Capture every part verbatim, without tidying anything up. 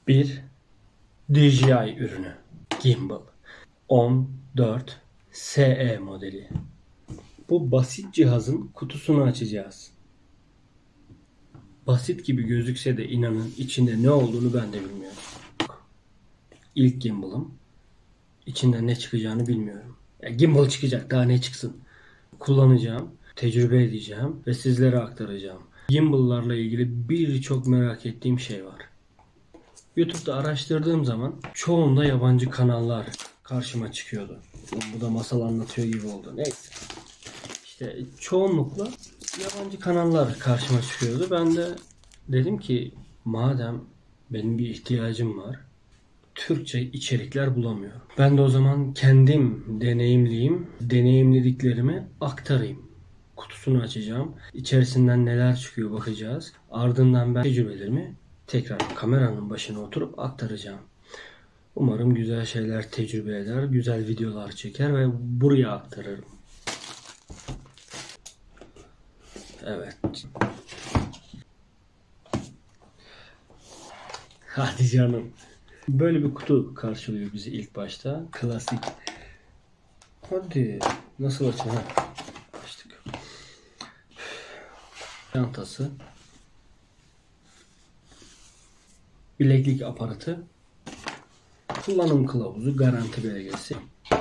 Bir D J I ürünü. Gimbal. on dört S E modeli. Bu basit cihazın kutusunu açacağız. Basit gibi gözükse de inanın içinde ne olduğunu ben de bilmiyorum. İlk gimbal'ım. İçinden ne çıkacağını bilmiyorum. Ya gimbal çıkacak, daha ne çıksın. Kullanacağım, tecrübe edeceğim ve sizlere aktaracağım. Gimbal'larla ilgili birçok merak ettiğim şey var. YouTube'da araştırdığım zaman çoğunda yabancı kanallar karşıma çıkıyordu. Bu da masal anlatıyor gibi oldu. Neyse. İşte çoğunlukla yabancı kanallar karşıma çıkıyordu. Ben de dedim ki madem benim bir ihtiyacım var, Türkçe içerikler bulamıyorum. Ben de o zaman kendim deneyimleyeyim, deneyimlediklerimi aktarayım. Kutusunu açacağım. İçerisinden neler çıkıyor bakacağız. Ardından ben tecrübelerimi tekrar kameranın başına oturup aktaracağım. Umarım güzel şeyler tecrübe eder, güzel videolar çeker ve buraya aktarırım. Evet. Hadi canım. Böyle bir kutu karşılıyor bizi ilk başta. Klasik. Hadi. Nasıl açalım? Açtık. Çantası. Bileklik aparatı. Kullanım kılavuzu, garanti belgesi.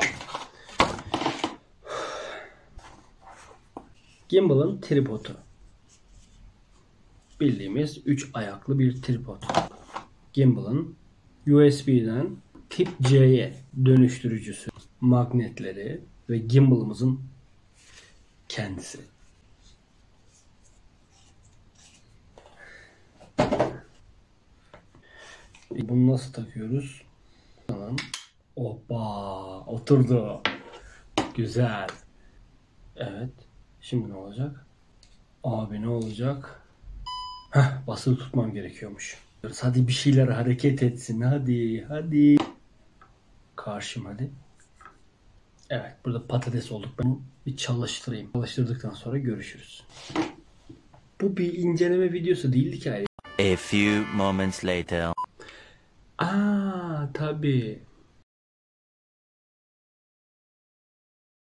Gimbal'ın tripodu. Bildiğimiz üç ayaklı bir tripod. Gimbal'ın U S B'den tip C'ye dönüştürücüsü, magnetleri ve gimbal'ımızın kendisi. Bunu nasıl takıyoruz? Tamam. Hoppa, oturdu. Güzel. Evet. Şimdi ne olacak? Abi ne olacak? Heh, basılı tutmam gerekiyormuş. Hadi bir şeyler hareket etsin. Hadi, hadi. Karşım hadi. Evet, burada patates olduk. Ben bir çalıştırayım. Çalıştırdıktan sonra görüşürüz. Bu bir inceleme videosu değildi ki. A few moments later. Aa, tabii.